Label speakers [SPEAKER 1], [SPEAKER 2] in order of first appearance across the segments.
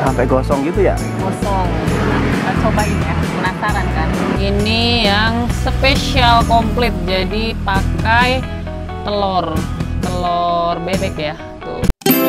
[SPEAKER 1] sampai gosong gitu ya?
[SPEAKER 2] Gosong. Kita cobain ya, penasaran kan? Ini yang spesial komplit, jadi pakai telur bebek ya. Tuh.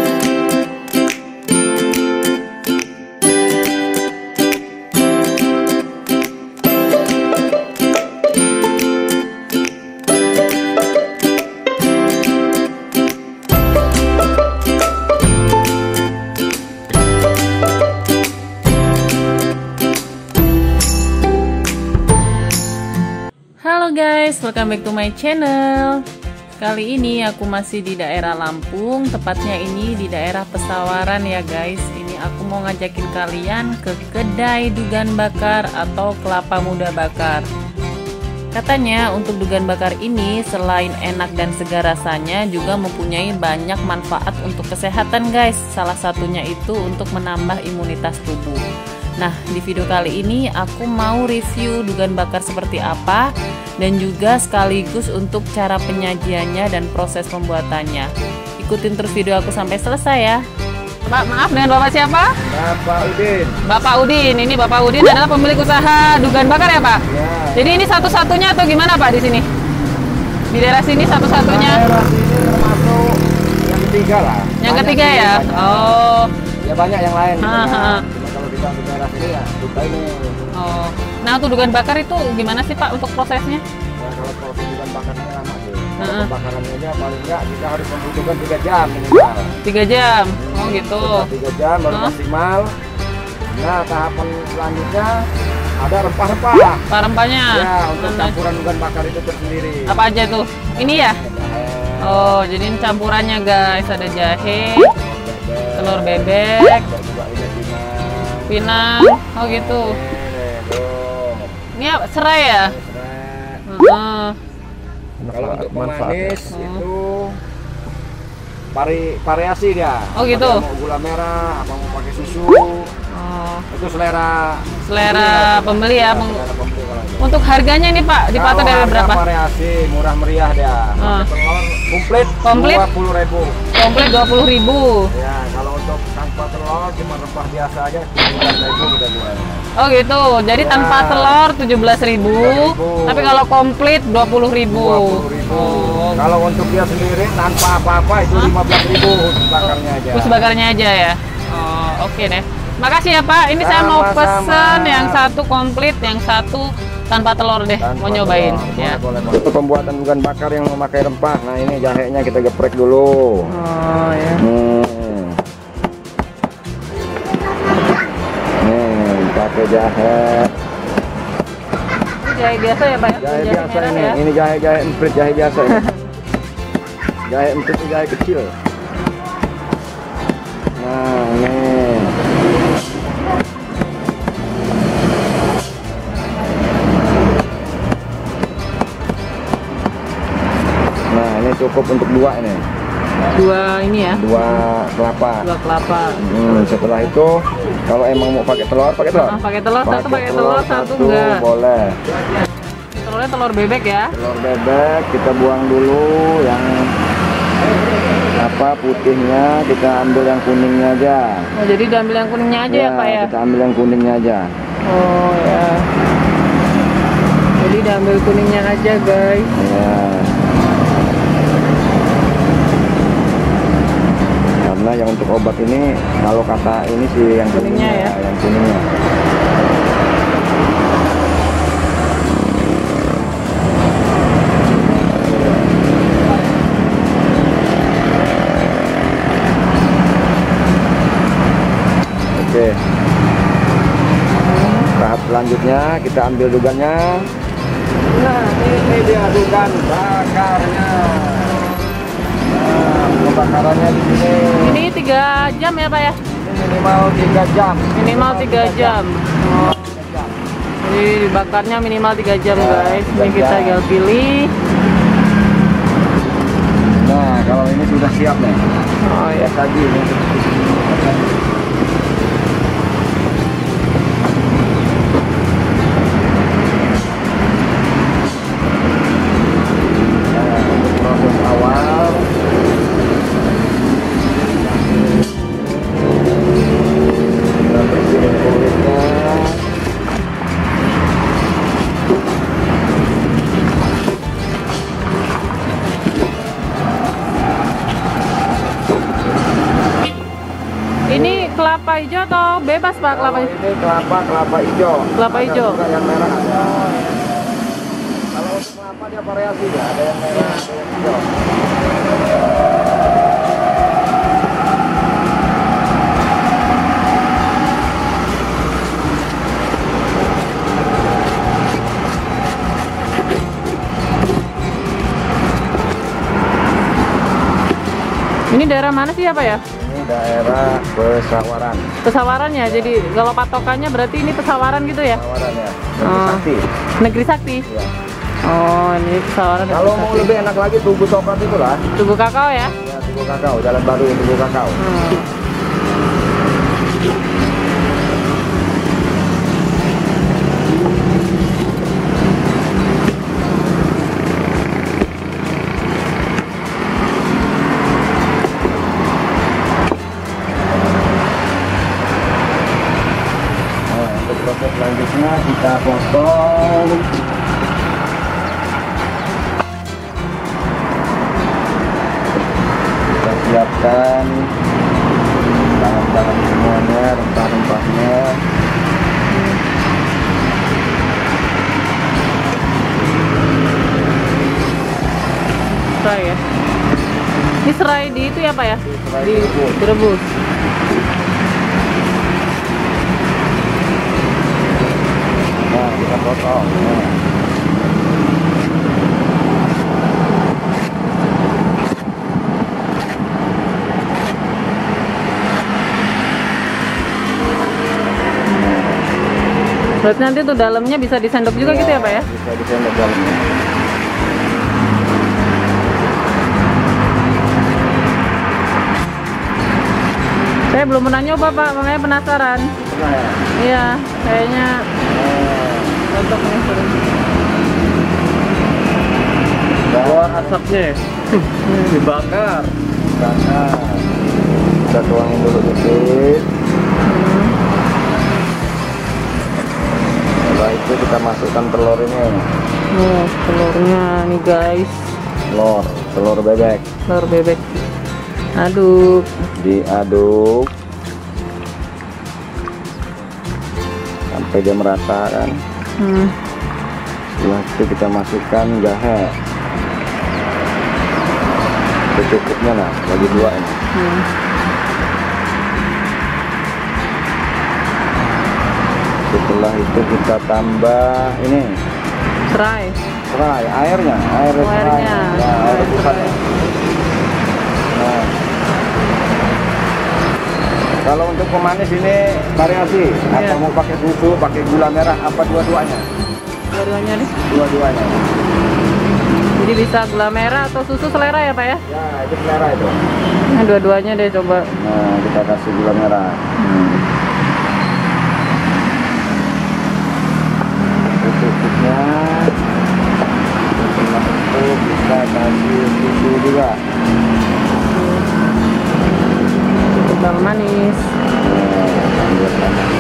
[SPEAKER 2] Halo guys, welcome back to my channel. Kali ini aku masih di daerah Lampung, tepatnya ini di daerah Pesawaran ya guys. Ini aku mau ngajakin kalian ke kedai dugan bakar atau kelapa muda bakar. Katanya untuk dugan bakar ini selain enak dan segar rasanya juga mempunyai banyak manfaat untuk kesehatan guys. Salah satunya itu untuk menambah imunitas tubuh. Nah, di video kali ini aku mau review dugan bakar seperti apa dan juga sekaligus untuk cara penyajiannya dan proses pembuatannya. Ikutin terus video aku sampai selesai ya. Pak, maaf, dengan Bapak siapa?
[SPEAKER 1] Bapak Udin.
[SPEAKER 2] Bapak Udin. Ini Bapak Udin adalah pemilik usaha dugan bakar ya, Pak?
[SPEAKER 1] Ya.
[SPEAKER 2] Jadi ini satu-satunya atau gimana, Pak, di sini? Di daerah sini satu-satunya?
[SPEAKER 1] Daerah sini termasuk yang ketiga lah.
[SPEAKER 2] Yang
[SPEAKER 1] Banyak
[SPEAKER 2] ketiga
[SPEAKER 1] sih,
[SPEAKER 2] ya?
[SPEAKER 1] banyak.
[SPEAKER 2] Oh.
[SPEAKER 1] Ya banyak yang lain. Gitu,
[SPEAKER 2] Ha, ha.
[SPEAKER 1] ya. Cuma kalau kita di daerah sini ya kita ini.
[SPEAKER 2] Oh. Nah, untuk dugan bakar itu gimana sih, Pak, untuk prosesnya?
[SPEAKER 1] Ya, kalau proses dugan bakarnya lama sih. Kalau
[SPEAKER 2] Ha.
[SPEAKER 1] pembakarannya aja paling enggak kita harus membutuhkan 3 jam minimal.
[SPEAKER 2] 3 jam. Oh, gitu.
[SPEAKER 1] 3 jam baru
[SPEAKER 2] Ha.
[SPEAKER 1] maksimal. Nah, tahapan selanjutnya ada rempah-rempah.
[SPEAKER 2] Pak, rempahnya?
[SPEAKER 1] Ya, untuk
[SPEAKER 2] Mana?
[SPEAKER 1] campuran dugan bakar itu tersendiri.
[SPEAKER 2] Apa aja tuh? Ini ya? Oh, jadi ini campurannya guys. Ada jahe, telur bebek,
[SPEAKER 1] Ada juga ini
[SPEAKER 2] pinang. Oh, gitu.
[SPEAKER 1] tuh.
[SPEAKER 2] Ini apa? Serai ya?
[SPEAKER 1] Serai.
[SPEAKER 2] Heeh.
[SPEAKER 1] Kalau untuk
[SPEAKER 3] Manfaatnya.
[SPEAKER 1] pemanis itu variasi dia.
[SPEAKER 2] Oh, gitu.
[SPEAKER 1] Apa mau gula merah, apa mau pakai susu.
[SPEAKER 2] Oh,
[SPEAKER 1] Itu selera
[SPEAKER 2] pembeli ya.
[SPEAKER 1] Selera pembeli kalau itu.
[SPEAKER 2] Untuk harganya nih, Pak, dipatok
[SPEAKER 1] Kalau
[SPEAKER 2] dari
[SPEAKER 1] harga
[SPEAKER 2] berapa?
[SPEAKER 1] variasi, murah meriah dia.
[SPEAKER 2] Ah.
[SPEAKER 1] Telur komplit
[SPEAKER 2] Komplit?
[SPEAKER 1] 20.000.
[SPEAKER 2] Komplit 20.000.
[SPEAKER 1] Ya, kalau untuk tanpa telur cuma rempah biasa aja 17.000 kita jual.
[SPEAKER 2] Oh, gitu. Jadi
[SPEAKER 1] Ya.
[SPEAKER 2] tanpa telur 17.000,
[SPEAKER 1] 17.000.
[SPEAKER 2] tapi kalau komplit 20.000.
[SPEAKER 1] 20.000.
[SPEAKER 2] Oh.
[SPEAKER 1] Kalau untuk dia sendiri tanpa apa-apa itu 15.000 bakarnya aja.
[SPEAKER 2] Terus bakarnya aja ya. Oh, oke deh. Makasih ya, Pak. Ini saya mau
[SPEAKER 1] Sama-sama.
[SPEAKER 2] pesen yang satu komplit, yang satu tanpa telur deh.
[SPEAKER 1] Tanpa
[SPEAKER 2] Mau nyobain
[SPEAKER 1] telur.
[SPEAKER 2] ya.
[SPEAKER 1] Boleh. Untuk pembuatan dugan bakar yang memakai rempah. Nah, ini jahenya kita geprek dulu.
[SPEAKER 2] Oh, ya.
[SPEAKER 1] Nih, pakai jahe.
[SPEAKER 2] Ini jahe biasa ya, Pak?
[SPEAKER 1] Jahe biasa
[SPEAKER 2] merah
[SPEAKER 1] ini.
[SPEAKER 2] ya.
[SPEAKER 1] Ini jahe emprit, jahe biasa ini. Jahe emprit itu jahe kecil. Nah, ini. Nah, ini cukup untuk 2 ini.
[SPEAKER 2] Dua ini ya.
[SPEAKER 1] 2 kelapa.
[SPEAKER 2] 2 kelapa.
[SPEAKER 1] Setelah itu kalau emang mau pakai telur, pakai telur.
[SPEAKER 2] Pakai telur, satu pakai telur, satu enggak.
[SPEAKER 1] Boleh.
[SPEAKER 2] Telurnya telur bebek ya.
[SPEAKER 1] Telur bebek kita buang dulu yang apa putihnya, kita ambil yang kuningnya aja.
[SPEAKER 2] Oh, jadi diambil yang kuningnya aja ya, Pak ya.
[SPEAKER 1] Kita ambil yang kuningnya aja.
[SPEAKER 2] Oh, ya. Jadi diambil kuningnya aja, guys.
[SPEAKER 1] Ya. Karena yang untuk obat ini kalau kata ini sih yang
[SPEAKER 2] Kuningnya ya.
[SPEAKER 1] yang kuningnya. Oke. Tahap selanjutnya kita ambil dugannya. Nah, ini dia dugan bakarnya. Nah, pembakarannya di sini.
[SPEAKER 2] Ini 3 jam ya, Pak ya?
[SPEAKER 1] Ini minimal 3 jam.
[SPEAKER 2] Minimal 3 jam. Oh. Jadi dibakarnya minimal 3 jam,
[SPEAKER 1] Ya,
[SPEAKER 2] guys.
[SPEAKER 1] 3
[SPEAKER 2] Ini kita
[SPEAKER 1] jam.
[SPEAKER 2] tinggal pilih.
[SPEAKER 1] Nah, kalau ini sudah siap nih.
[SPEAKER 2] Oh, ya.
[SPEAKER 1] Tadi ini. Nah, untuk proses awal
[SPEAKER 2] kelapa hijau atau bebas Pak kelapa?
[SPEAKER 1] Ini kelapa hijau.
[SPEAKER 2] Kelapa hijau.
[SPEAKER 1] Ada juga yang merah ada. Kalau untuk kelapa dia variasi ya, ada yang merah, ada yang hijau.
[SPEAKER 2] Ini daerah mana sih ya Pak ya?
[SPEAKER 1] Ini daerah Pesawaran.
[SPEAKER 2] Pesawaran ya, jadi kalau patokannya berarti ini Pesawaran gitu ya?
[SPEAKER 1] Pesawaran ya.
[SPEAKER 2] Oh.
[SPEAKER 1] Sakti.
[SPEAKER 2] Negeri Sakti?
[SPEAKER 1] Ya.
[SPEAKER 2] Oh, ini Pesawaran.
[SPEAKER 1] Kalau mau lebih enak lagi Tugu Coklat itu lah.
[SPEAKER 2] Tugu Kakao ya?
[SPEAKER 1] Ya, Tugu Kakao, Jalan Baru Tugu Kakao. Proses selanjutnya kita potong. Kita siapkan bahan-bahan semuanya, rempah-rempahnya.
[SPEAKER 2] Serai ya? Ini serai di itu ya Pak ya?
[SPEAKER 1] Serai
[SPEAKER 2] Di
[SPEAKER 1] direbus.
[SPEAKER 2] direbus.
[SPEAKER 1] Nah, kita potong. Nah.
[SPEAKER 2] Berarti nanti tuh dalamnya bisa disendok juga gitu ya Pak ya?
[SPEAKER 1] Bisa disendok dalamnya.
[SPEAKER 2] Saya belum pernah nyoba Pak, makanya penasaran.
[SPEAKER 1] Pernah ya?
[SPEAKER 2] Iya, kayaknya cocok nih.
[SPEAKER 1] Keluar asapnya ya? Dibakar. Bakar. Kita tuangin dulu dikit. Setelah itu kita masukkan telur ini.
[SPEAKER 2] Oh, telurnya nih guys.
[SPEAKER 1] Telur bebek.
[SPEAKER 2] Telur bebek. Aduk.
[SPEAKER 1] Diaduk sampai dia merata kan. Setelah itu kita masukkan jahe secukupnya lah, bagi dua ini. Setelah itu kita tambah ini
[SPEAKER 2] Serai.
[SPEAKER 1] airnya serai. Ya, air rebusannya. Nah, kalau untuk pemanis ini variasi.
[SPEAKER 2] Iya.
[SPEAKER 1] Atau mau pakai susu, pakai gula merah, apa dua-duanya?
[SPEAKER 2] Dua-duanya nih.
[SPEAKER 1] Dua-duanya.
[SPEAKER 2] Jadi bisa gula merah atau susu selera ya Pak ya?
[SPEAKER 1] Ya, itu selera itu.
[SPEAKER 2] Nah, dua-duanya deh coba.
[SPEAKER 1] Nah, kita kasih gula merah. Secukupnya. Setelah itu kita kasih susu juga.
[SPEAKER 2] Kental manis.
[SPEAKER 1] Ambil tangannya.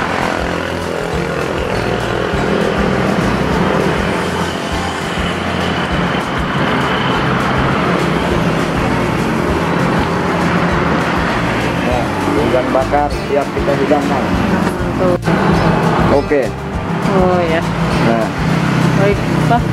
[SPEAKER 1] Nah, ikan bakar siap kita hidangkan.
[SPEAKER 2] Tuh.
[SPEAKER 1] Oke.
[SPEAKER 2] Oh ya.
[SPEAKER 1] Nah,
[SPEAKER 2] Baik Pak.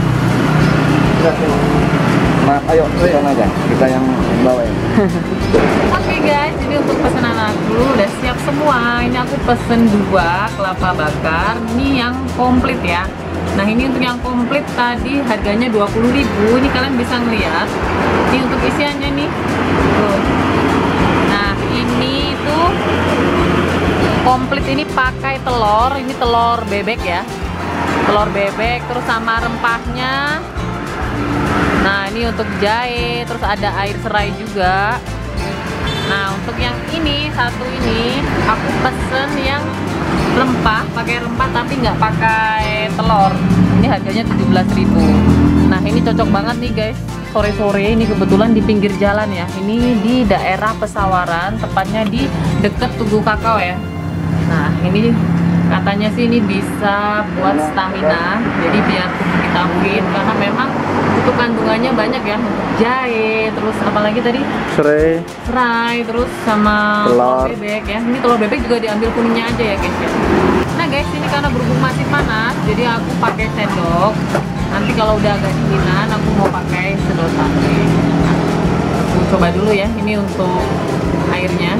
[SPEAKER 1] maaf, ayo pesan aja. Kita yang bawain.
[SPEAKER 2] Oke guys, jadi untuk pesanan aku udah siap semua. Ini aku pesen 2 kelapa bakar. Ini yang komplit ya. Nah ini untuk yang komplit tadi harganya 20.000. Ini kalian bisa ngeliat. Ini untuk isiannya nih. Tuh. Nah ini tuh komplit ini pakai telur. Ini telur bebek ya. Telur bebek terus sama rempahnya. Nah ini untuk jahe, terus ada air serai juga. Nah untuk yang ini satu ini aku pesen yang rempah, pakai rempah tapi nggak pakai telur. Ini harganya 17.000. Nah ini cocok banget nih guys. Sore-sore ini kebetulan di pinggir jalan ya. Ini di daerah Pesawaran, tepatnya di deket Tugu Kakao ya. Nah ini Katanya sih ini bisa buat stamina, jadi biar tubuh kita fit, karena memang untuk kandungannya banyak ya, untuk jahe, terus apalagi tadi serai, terus sama telur bebek ya. Ini telur bebek juga diambil kuningnya aja ya guys ya. Nah guys, ini karena berhubung masih panas, jadi aku pakai sendok. Nanti kalau udah agak dinginan, aku mau pakai sedotan. Aku coba dulu ya, ini untuk airnya.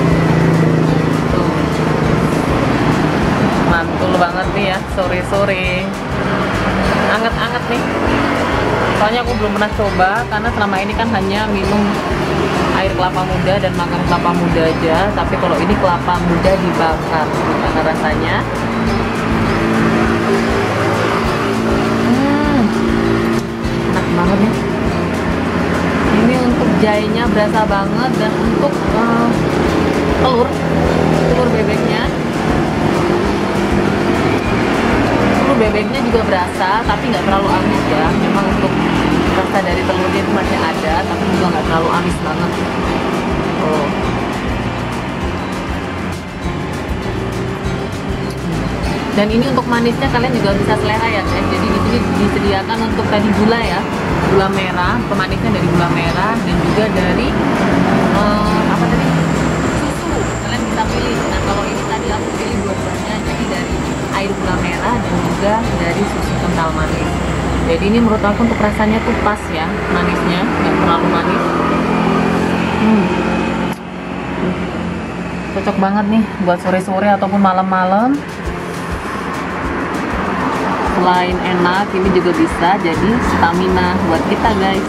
[SPEAKER 2] Mantul banget nih ya, sore-sore anget-anget nih. Soalnya aku belum pernah coba, karena selama ini kan hanya minum air kelapa muda dan makan kelapa muda aja. Tapi kalau ini kelapa muda dibakar, gimana rasanya? Enak banget nih. Ini untuk jahenya berasa banget, dan untuk telur bebeknya bebeknya juga berasa, tapi nggak terlalu amis ya. Memang untuk rasa dari telurnya itu masih ada, tapi juga nggak terlalu amis banget. Oh. Dan ini untuk manisnya kalian juga bisa selera ya guys. Jadi di sini disediakan untuk tadi gula ya, gula merah, pemanisnya dari gula merah, dan juga dari apa tadi, susu. Kalian bisa pilih. Nah kalau ini tadi aku pilih dua-duanya, jadi dari air gula merah dan juga dari susu kental manis. Jadi ini menurut aku untuk rasanya tuh pas ya, manisnya nggak terlalu manis. Cocok banget nih buat sore-sore ataupun malam-malam. Selain enak, ini juga bisa jadi stamina buat kita guys.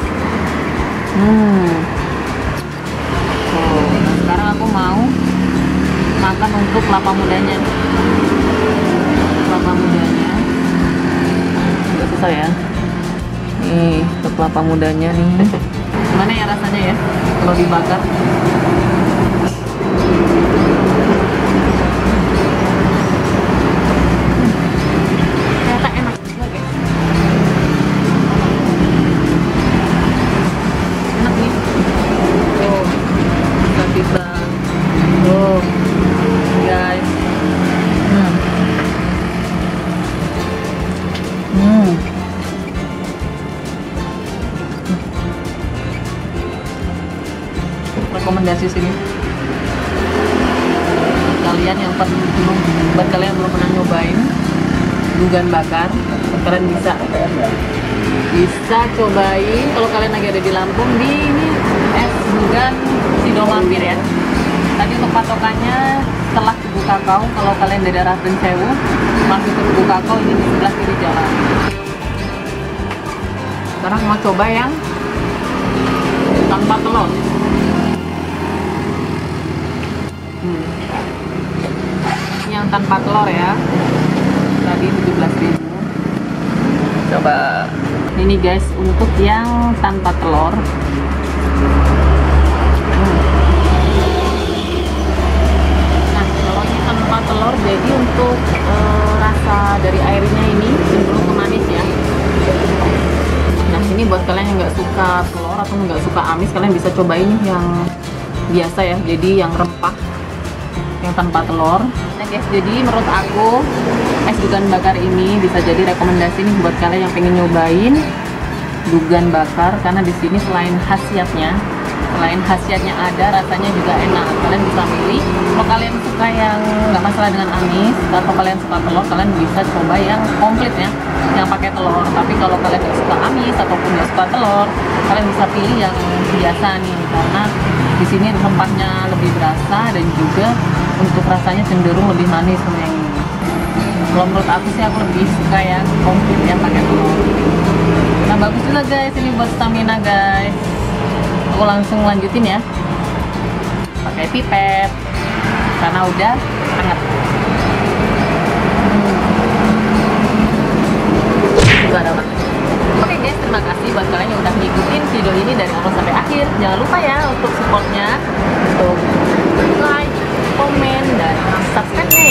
[SPEAKER 2] Sekarang aku mau makan untuk kelapa mudanya. Kelapa mudanya agak susah ya. Nih untuk kelapa mudanya nih, gimana ya rasanya ya kalau dibakar? Ternyata enak juga guys. Enak nih. Oh, bisa oh guys. Rekomendasi sini kalian yang belum, buat kalian yang belum pernah nyobain dugan bakar, kalian bisa cobain. Kalau kalian lagi ada di Lampung, di ini es dugan Sido Mampir ya. Tadi untuk patokannya setelah Tugu Kakao, kalau kalian dari daerah Sewu masuk ke Tugu Kakao, ini di sebelah kiri jalan. Sekarang mau coba yang tanpa telur. Yang tanpa telur ya, tadi 17.000. Coba ini guys, untuk yang tanpa telur. Nah kalau ini tanpa telur, jadi untuk rasa dari airnya ini cenderung manis ya. Nah ini buat kalian yang nggak suka telur atau nggak suka amis, kalian bisa cobain yang biasa ya, jadi yang rempah, yang tanpa telur. Nah guys, jadi menurut aku es dugan bakar ini bisa jadi rekomendasi nih buat kalian yang pengen nyobain dugan bakar, karena di sini selain khasiatnya ada, rasanya juga enak. Kalian bisa milih. Kalau kalian suka yang nggak masalah dengan amis, atau kalian suka telur, kalian bisa coba yang komplit ya, yang pakai telur. Tapi kalau kalian nggak suka amis ataupun nggak suka telur, kalian bisa pilih yang biasa nih, karena di sini rempahnya lebih berasa dan juga untuk rasanya cenderung lebih manis sama yang ini. Kalau menurut aku sih, aku lebih suka yang komplit ya pakai telur. Nah bagus juga guys, ini buat stamina guys. Aku langsung lanjutin ya pakai pipet karena udah hangat. Juga ada banget. Oke guys, terima kasih buat kalian yang udah ngikutin video ini dari awal sampai akhir. Jangan lupa ya untuk supportnya, untuk like, komen, dan subscribe-nya